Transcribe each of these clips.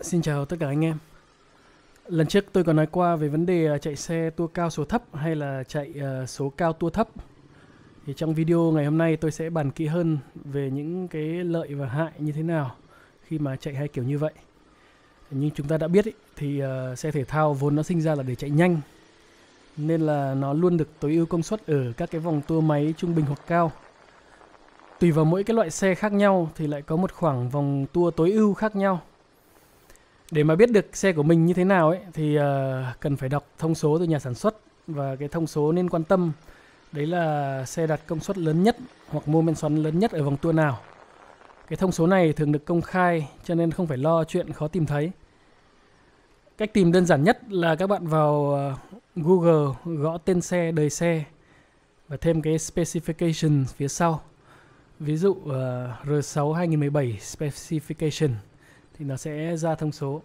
Xin chào tất cả anh em. Lần trước tôi có nói qua về vấn đề chạy xe tua cao số thấp hay là chạy số cao tua thấp. Thì trong video ngày hôm nay tôi sẽ bàn kỹ hơn về những cái lợi và hại như thế nào khi mà chạy hai kiểu như vậy. Như chúng ta đã biết ý, thì xe thể thao vốn nó sinh ra là để chạy nhanh, nên là nó luôn được tối ưu công suất ở các cái vòng tua máy trung bình hoặc cao. Tùy vào mỗi cái loại xe khác nhau thì lại có một khoảng vòng tua tối ưu khác nhau. Để mà biết được xe của mình như thế nào ấy thì cần phải đọc thông số từ nhà sản xuất, và cái thông số nên quan tâm đấy là xe đạt công suất lớn nhất hoặc mô men xoắn lớn nhất ở vòng tua nào. Cái thông số này thường được công khai cho nên không phải lo chuyện khó tìm thấy. Cách tìm đơn giản nhất là các bạn vào Google gõ tên xe, đời xe và thêm cái specification phía sau. Ví dụ R6 2017 specification thì nó sẽ ra thông số.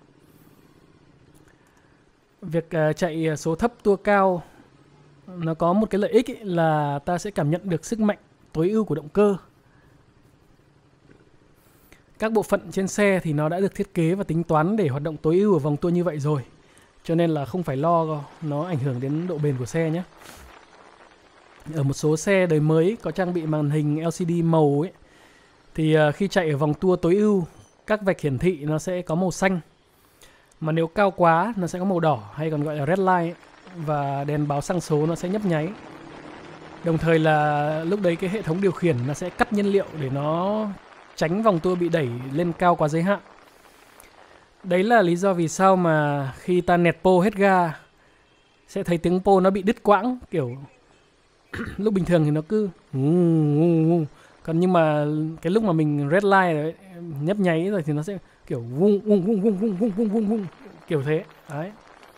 Việc chạy số thấp tua cao nó có một cái lợi ích ấy, là ta sẽ cảm nhận được sức mạnh tối ưu của động cơ. Các bộ phận trên xe thì nó đã được thiết kế và tính toán để hoạt động tối ưu ở vòng tua như vậy rồi, cho nên là không phải lo nó ảnh hưởng đến độ bền của xe nhé. Ở một số xe đời mới có trang bị màn hình LCD màu ấy, thì khi chạy ở vòng tua tối ưu, các vạch hiển thị nó sẽ có màu xanh, mà nếu cao quá nó sẽ có màu đỏ hay còn gọi là red light ấy, và đèn báo xăng số nó sẽ nhấp nháy. Đồng thời là lúc đấy cái hệ thống điều khiển nó sẽ cắt nhiên liệu để nó tránh vòng tua bị đẩy lên cao quá giới hạn. Đấy là lý do vì sao mà khi ta nẹt pô hết ga sẽ thấy tiếng pô nó bị đứt quãng, kiểu lúc bình thường thì nó cứ còn nhưng mà cái lúc mà mình red light rồi nhấp nháy rồi thì nó sẽ kiểu vung kiểu thế đấy,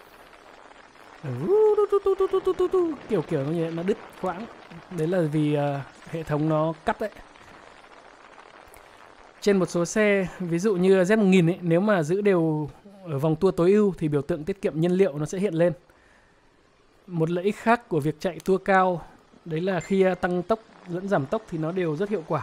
kiểu như vậy, nó đứt quãng. Đấy là vì hệ thống nó cắt đấy. Trên một số xe ví dụ như Z1000 ấy, nếu mà giữ đều ở vòng tua tối ưu thì biểu tượng tiết kiệm nhiên liệu nó sẽ hiện lên. Một lợi ích khác của việc chạy tua cao đấy là khi tăng tốc lẫn giảm tốc thì nó đều rất hiệu quả.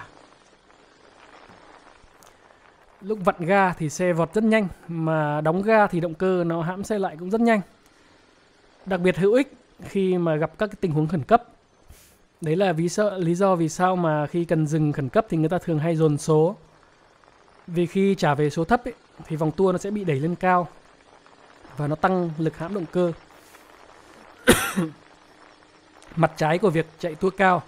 Lúc vặn ga thì xe vọt rất nhanh, mà đóng ga thì động cơ nó hãm xe lại cũng rất nhanh. Đặc biệt hữu ích khi mà gặp các cái tình huống khẩn cấp. Đấy là lý do vì sao mà khi cần dừng khẩn cấp thì người ta thường hay dồn số. Vì khi trả về số thấp ấy, thì vòng tua nó sẽ bị đẩy lên cao và nó tăng lực hãm động cơ. Mặt trái của việc chạy tua cao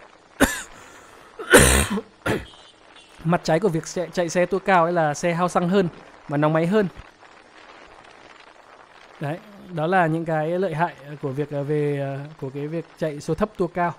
Mặt trái của việc chạy xe tua cao ấy là xe hao xăng hơn và nóng máy hơn. Đấy, đó là những cái lợi hại của cái việc chạy số thấp tua cao.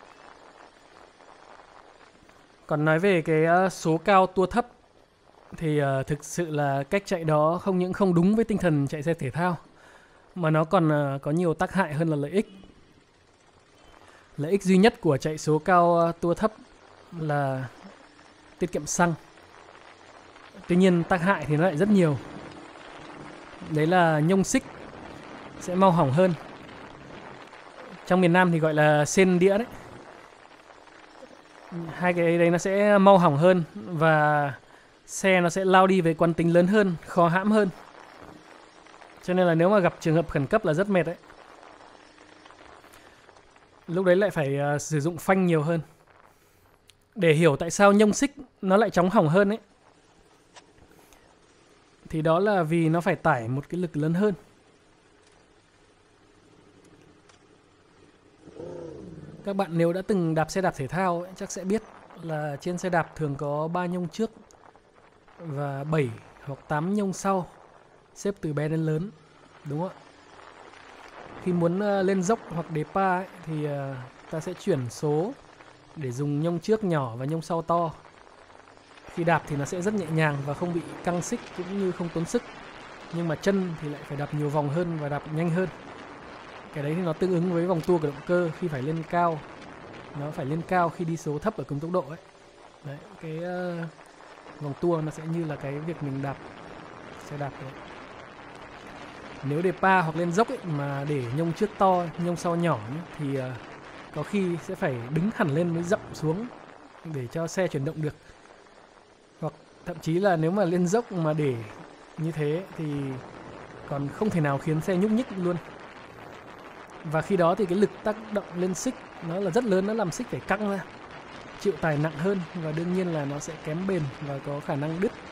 Còn nói về cái số cao tua thấp thì thực sự là cách chạy đó không những không đúng với tinh thần chạy xe thể thao, mà nó còn có nhiều tác hại hơn là lợi ích. Lợi ích duy nhất của chạy số cao tua thấp là tiết kiệm xăng. Tuy nhiên tác hại thì nó lại rất nhiều. Đấy là nhông xích sẽ mau hỏng hơn. Trong miền Nam thì gọi là sên đĩa đấy. Hai cái đấy nó sẽ mau hỏng hơn và xe nó sẽ lao đi với quán tính lớn hơn, khó hãm hơn. Cho nên là nếu mà gặp trường hợp khẩn cấp là rất mệt đấy. Lúc đấy lại phải sử dụng phanh nhiều hơn. Để hiểu tại sao nhông xích nó lại chóng hỏng hơn ấy, thì đó là vì nó phải tải một cái lực lớn hơn. Các bạn nếu đã từng đạp xe đạp thể thao ấy, chắc sẽ biết là trên xe đạp thường có 3 nhông trước và 7 hoặc 8 nhông sau, xếp từ bé đến lớn, đúng không ạ? Khi muốn lên dốc hoặc đế pa ấy, thì ta sẽ chuyển số để dùng nhông trước nhỏ và nhông sau to. Khi đạp thì nó sẽ rất nhẹ nhàng và không bị căng xích cũng như không tốn sức. Nhưng mà chân thì lại phải đạp nhiều vòng hơn và đạp nhanh hơn. Cái đấy thì nó tương ứng với vòng tua của động cơ khi phải lên cao. Nó phải lên cao khi đi số thấp ở cùng tốc độ ấy. Đấy, cái vòng tua nó sẽ như là cái việc mình đạp xe đạp đấy. Nếu đề pa hoặc lên dốc ấy, mà để nhông trước to, nhông sau nhỏ ấy, thì có khi sẽ phải đứng hẳn lên mới dậm xuống để cho xe chuyển động được. Hoặc thậm chí là nếu mà lên dốc mà để như thế thì còn không thể nào khiến xe nhúc nhích luôn. Và khi đó thì cái lực tác động lên xích nó là rất lớn, nó làm xích phải căng ra, chịu tải nặng hơn, và đương nhiên là nó sẽ kém bền và có khả năng đứt.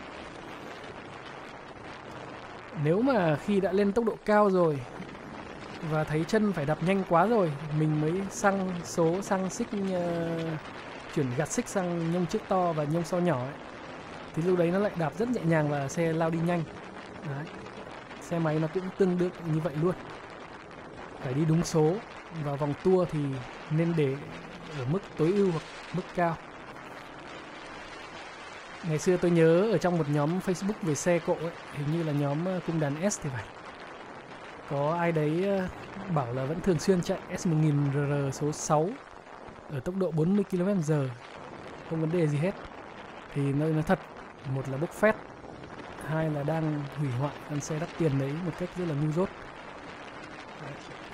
Nếu mà khi đã lên tốc độ cao rồi và thấy chân phải đạp nhanh quá rồi, mình mới sang xích, chuyển gạt xích sang nhông trước to và nhông sau nhỏ ấy, thì lúc đấy nó lại đạp rất nhẹ nhàng và xe lao đi nhanh. Đấy. Xe máy nó cũng tương đương như vậy luôn. Phải đi đúng số, và vòng tua thì nên để ở mức tối ưu hoặc mức cao. Ngày xưa tôi nhớ ở trong một nhóm Facebook về xe cộ ấy, hình như là nhóm cung đàn S thì phải, có ai đấy bảo là vẫn thường xuyên chạy S1000RR số 6 ở tốc độ 40 km/h, không vấn đề gì hết. Thì nơi nó thật, một là bốc phét, hai là đang hủy hoại con xe đắt tiền đấy một cách rất là ngu dốt. Đấy.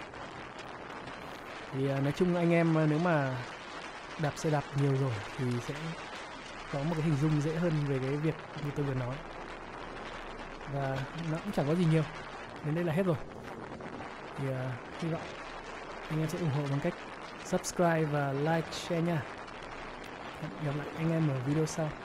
Thì nói chung anh em nếu mà đạp xe đạp nhiều rồi thì sẽ có một cái hình dung dễ hơn về cái việc như tôi vừa nói. Và nó cũng chẳng có gì nhiều, đến đây là hết rồi. Thì hy vọng anh em sẽ ủng hộ bằng cách subscribe và like, share nha. Hẹn gặp lại anh em ở video sau.